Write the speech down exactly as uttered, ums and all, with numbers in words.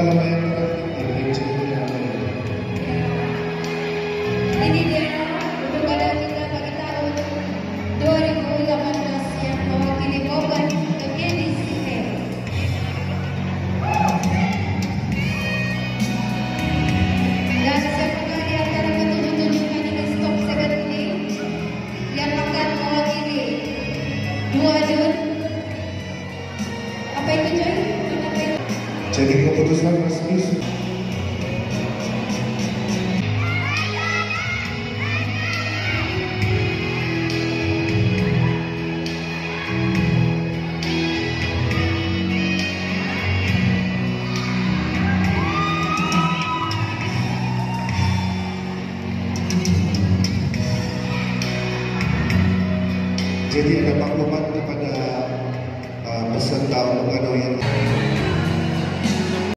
Palabayan Terakhir cerita Ini dia untuk pada kita pada tahun dua ribu delapan belas yang mewakili Boban ke G D C K. Dan siapakah di antara petunjuk-petunjukkan ini stop sebenarnya yang akan mewakili dua Jun? Apa itu Jun? Apa itu? Jadi keputusan resmi. Jadi ada maklumat kepada uh, peserta undangan yang